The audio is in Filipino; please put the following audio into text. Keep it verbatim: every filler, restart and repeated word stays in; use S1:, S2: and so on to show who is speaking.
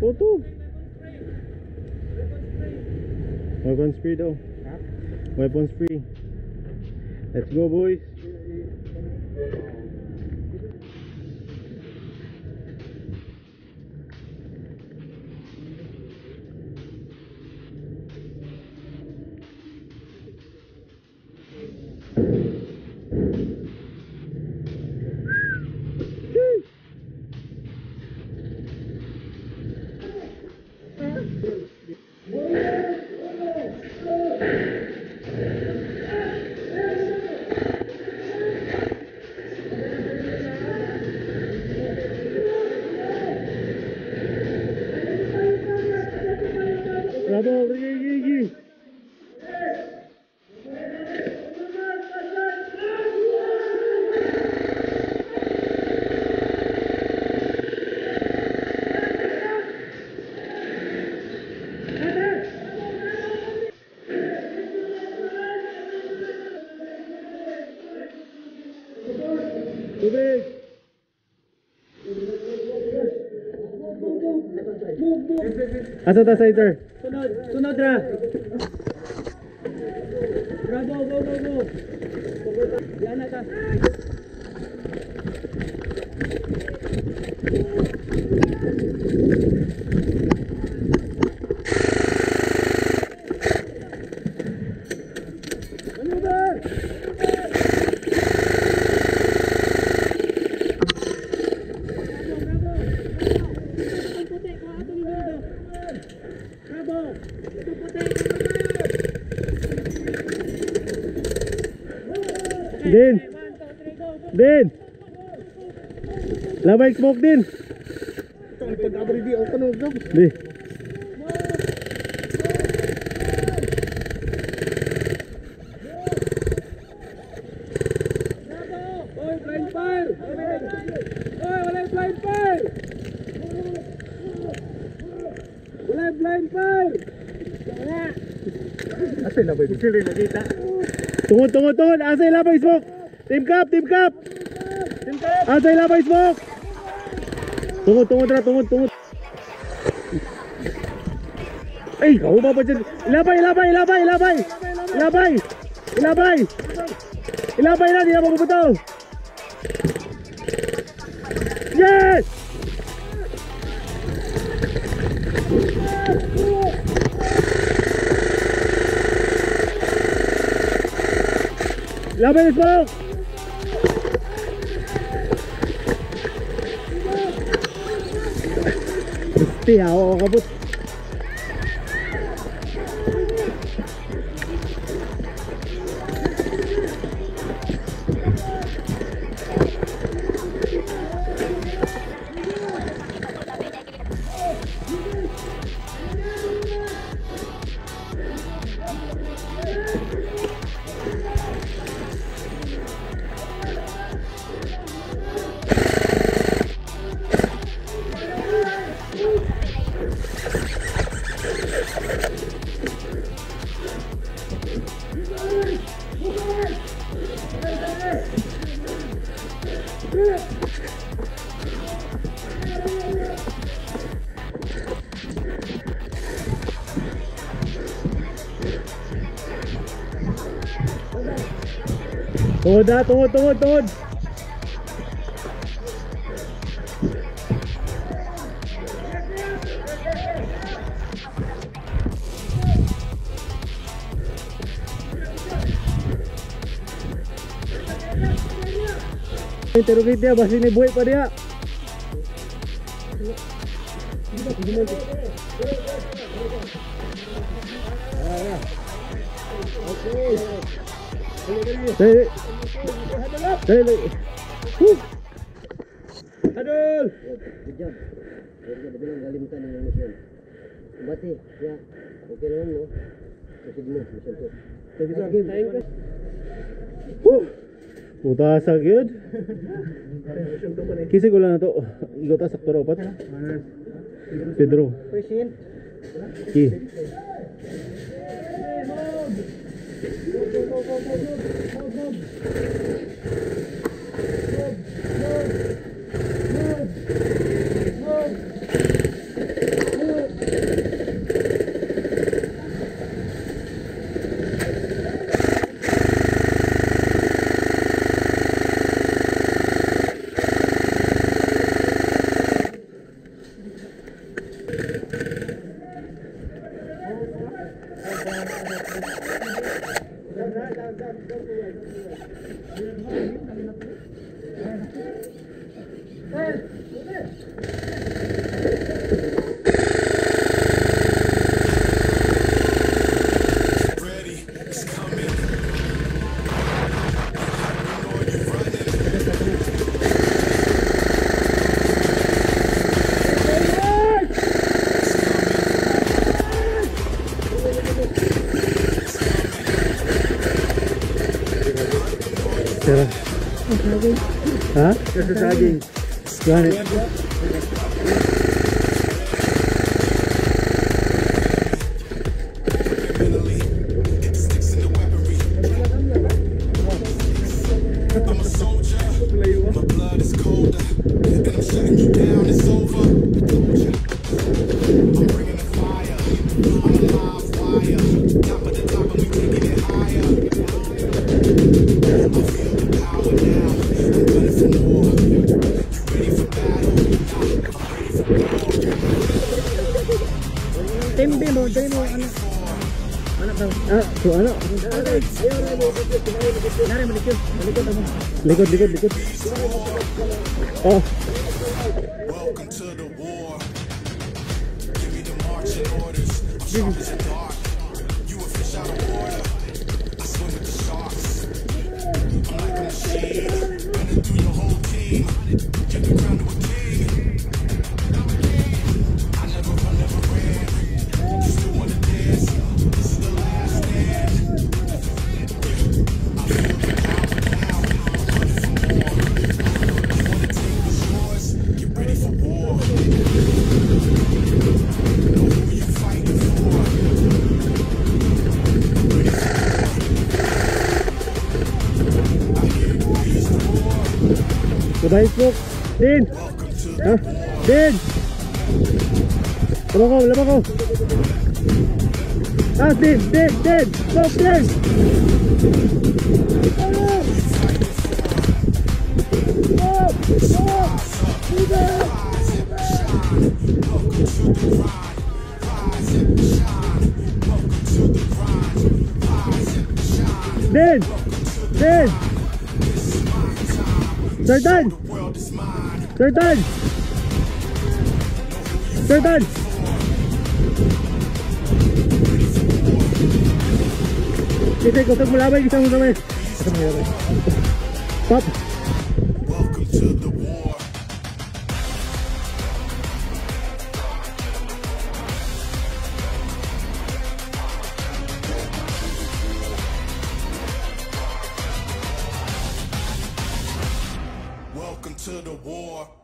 S1: Photo. Weapons free daw. Weapons free. Let's go, boys. Bravo, Gigi, Gigi. Tubig. Asa ta sider?
S2: Sunod, sunod ra. Bravo, go, go, go. Yan na ta.
S1: Din. Din. Labay smoke din.
S2: Pag-abri di ako kanong gab.
S1: Di.
S2: Oy, blind fire. Oy, wala blind fire. Wala blind fire. Wala. Asa na ba yung sili nakita?
S1: Tungod, tungod, tungod. Asay labay smoke. Team cap, team cap.
S2: Team cap.
S1: Asay labay smoke. Tungod, tungod ra, tungod, tungod. Ay, kau ba ba dyan? Ilabay, ilabay, ilabay, ilabay. Ilabay. Ilabay. Ilabay na, di na magpuputaw. Yes! Ilabay na smoke. Gusti, ako kabut. Tungod ha, tungod, tungod, tungod. Interrogate dia, basi ni buhay pa dia. Dali. Dali. Huh. Aduh.
S3: Good job. Very good. Bilang kalimutan ng mission. Bati, ya. Okay naman mo. Kasi mo mission to.
S1: Thank you, sir. Thank you. Huh. Puta sa good. Kisig ko lang na to. Igot ta sakto ropat. Pedro.
S2: Present.
S1: Ki. Tara. Ha?
S2: Sa saging.
S1: Gani.
S2: Timbi mo, dali mo, ano? Ano ba?
S1: Ah, so ano?
S2: Nari, malikod. Malikod mo.
S1: Likod, likod, likod. Oh.
S4: Welcome to the war. Give me the marching orders. I'm sharp as a dart. You a fish out of water. I swim with the sharks. I'm like a machine. Running through your whole team. Get the crown to a king. I never run, never ran. Still wanna dance. This is the last stand. I feel the power now. I'm running for more. You wanna take what's yours? Get ready for war. Know who you fighting for. Ready for war. I hear the beast roar.
S1: Goodbye, smoke. Din.
S4: Welcome to the
S1: Ha? Din. Labang ko, labang ko. Ah, din, din, din. Smoke, din. Din. Din. Sir Dan.
S4: world is mine.
S1: Sir Dan. Sir Dan. Kita ikut mo labay, kita mo naman. Pop.
S4: Welcome to the war. Welcome to the war.